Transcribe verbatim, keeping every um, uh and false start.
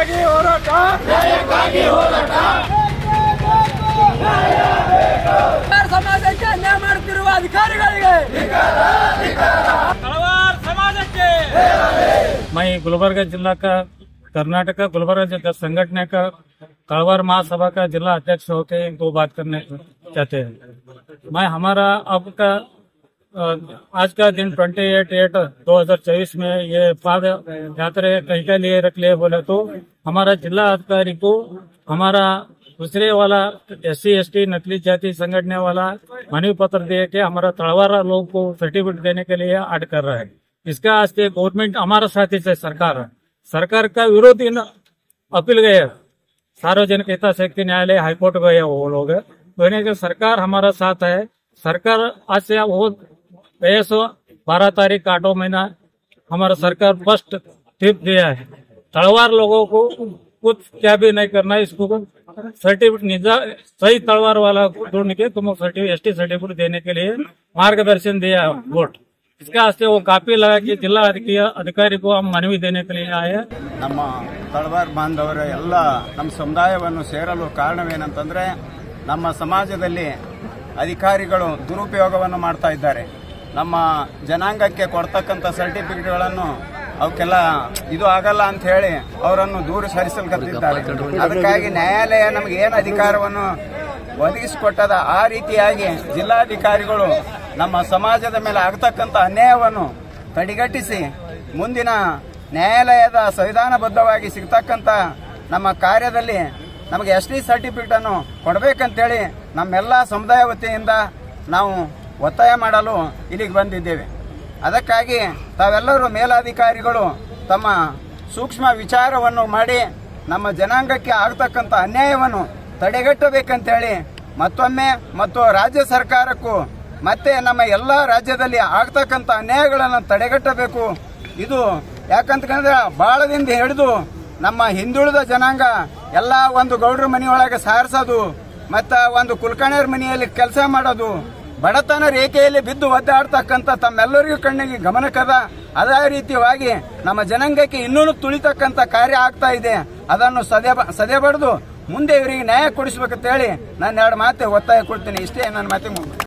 ನ್ಯಾಯಕ್ಕಾಗಿ ಹೋರಾಟ ನ್ಯಾಯಕ್ಕಾಗಿ ಹೋರಾಟ ಸಮಾಜಕ್ಕೆ ಅನ್ಯಾಯ ಮಾಡುತ್ತಿರುವ ಅಧಿಕಾರಿಗಳಿಗೆ तलवार समाज के। मैं गुलबर्गा जिला का कर्नाटक गुलबर्गा जिला संगठन का तलवार महासभा का जिला अध्यक्ष होकर दो बात करने चाहते हैं। मैं हमारा अब का आज का दिन अट्ठाईस आठ दो हज़ार चौबीस में ये पाद यात्रा कहीं के लिए रख लिए बोले तो हमारा जिला अधिकारी को हमारा दूसरे वाला एस सी एस टी नकली जाति संगठन वाला मानवी पत्र दे के हमारा तलवार लोगों को सर्टिफिकेट देने के लिए ऐड कर रहा है। इसका आज से गवर्नमेंट हमारा साथी से सरकार सरकार का विरोधी अपील गए सार्वजनिक हित शक्ति न्यायालय हाईकोर्ट गए वो लोग कहने के सरकार हमारा साथ है। सरकार आज से वो गए सो बारह तारीख का आठों महीना हमारा सरकार फर्स्ट टिप दिया है। तलवार लोगों को कुछ क्या भी नहीं करना है, इसको सर्टिफिकेट निजा सही तलवार वाला ढूंढ के तुम सर्टिफिकेट एस टी सर्टिफिकेट देने के लिए मार्गदर्शन दिया वोट। इसका वास्ते वो कापी लगा कि जिला अधिकारी को हम मनवी देने के लिए आए। ನಮ್ಮ ತಳವಾರ ಬಾಂಧವರ ಎಲ್ಲ ನಮ್ಮ ಸಮುದಾಯವನ್ನು ಸೇರಲು ಕಾರಣವೇನಂತಂದ್ರೆ ನಮ್ಮ ಸಮಾಜದಲ್ಲಿ ಅಧಿಕಾರಿಗಳು ದುರುಪಯೋಗವನ್ನು ಮಾಡ್ತಾ ಇದ್ದಾರೆ। ನಮ್ಮ ಜನಾಂಗಕ್ಕೆ ಕೊಡ್ತಕ್ಕಂತ ಸರ್ಟಿಫಿಕೇಟ್ಗಳನ್ನು ಅವಕ್ಕೆಲ್ಲ ಇದು ಆಗಲ್ಲ ಅಂತ ಹೇಳಿ ಅವರನ್ನು ದೂರ ಸರಿಸಲ್ಕತ್ತಿದ್ದಾರೆ। ಅದಕ್ಕಾಗಿ ನ್ಯಾಯಾಲಯ ನಮಗೆ ಏನು ಅಧಿಕಾರವನ್ನು ಒದಗಿಸಿಕೊಟ್ಟದ ಆ ರೀತಿಯಾಗಿ ಜಿಲ್ಲಾಧಿಕಾರಿಗಳು ನಮ್ಮ ಸಮಾಜದ ಮೇಲೆ ಆಗತಕ್ಕಂತ ಅನ್ಯಾಯವನ್ನು ತಡೆಗಟ್ಟಿಸಿ ಮುಂದಿನ ನ್ಯಾಯಾಲಯದ ಸಂವಿಧಾನಬದ್ಧವಾಗಿ ಸಿಗತಕ್ಕಂತ ನಮ್ಮ ಕಾರ್ಯದಲ್ಲಿ ನಮಗೆ ಎಸ್ ಟಿ ಸರ್ಟಿಫಿಕೇಟ್ ಅನ್ನು ಕೊಡಬೇಕಂತೇಳಿ ನಮ್ಮೆಲ್ಲ ಸಮುದಾಯ ವತಿಯಿಂದ ನಾವು ಒತ್ತಾಯ ಮಾಡಲು ಇಲ್ಲಿಗೆ ಬಂದಿದ್ದೇವೆ। ಅದಕ್ಕಾಗಿ ತಾವೆಲ್ಲರೂ ಮೇಲಾಧಿಕಾರಿಗಳು ತಮ್ಮ ಸೂಕ್ಷ್ಮ ವಿಚಾರವನ್ನು ಮಾಡಿ ನಮ್ಮ ಜನಾಂಗಕ್ಕೆ ಆಗತಕ್ಕಂತ ಅನ್ಯಾಯವನ್ನು ತಡೆಗಟ್ಟಬೇಕಂತೇಳಿ ಮತ್ತೊಮ್ಮೆ ಮತ್ತು ರಾಜ್ಯ ಸರ್ಕಾರಕ್ಕೂ ಮತ್ತೆ ನಮ್ಮ ಎಲ್ಲ ರಾಜ್ಯದಲ್ಲಿ ಆಗತಕ್ಕಂತ ಅನ್ಯಾಯಗಳನ್ನು ತಡೆಗಟ್ಟಬೇಕು। ಇದು ಯಾಕಂತಂದ್ರೆ ಬಹಳದಿಂದ ಹಿಡಿದು ನಮ್ಮ ಹಿಂದುಳಿದ ಜನಾಂಗ ಎಲ್ಲ ಒಂದು ಗೌಡ್ರ ಮನೆಯೊಳಗೆ ಸಾರಿಸೋದು ಮತ್ತ ಒಂದು ಕುಲಕರ್ಣಿಯರ ಮನೆಯಲ್ಲಿ ಕೆಲಸ ಮಾಡೋದು ಬಡತನ ರೇಖೆಯಲ್ಲಿ ಬಿದ್ದು ಒದ್ದಾಡ್ತಕ್ಕಂಥ ತಮ್ಮೆಲ್ಲರಿಗೂ ಕಣ್ಣಿಗೆ ಗಮನಕ್ಕದ ಅದೇ ರೀತಿಯಾಗಿ ನಮ್ಮ ಜನಾಂಗಕ್ಕೆ ಇನ್ನೂ ತುಳಿತಕ್ಕಂಥ ಕಾರ್ಯ ಆಗ್ತಾ ಇದೆ। ಅದನ್ನು ಸದೆ ಸದೆಬಡಿದು ಮುಂದೆ ಇವರಿಗೆ ನ್ಯಾಯ ಕೊಡಿಸಬೇಕಂತ ಹೇಳಿ ನಾನು ಎರಡು ಮಾತೆ ಒತ್ತಾಯ ಕೊಡ್ತೀನಿ। ಇಷ್ಟೇ ನನ್ನ ಮಾತೆ ಮುಗಿದು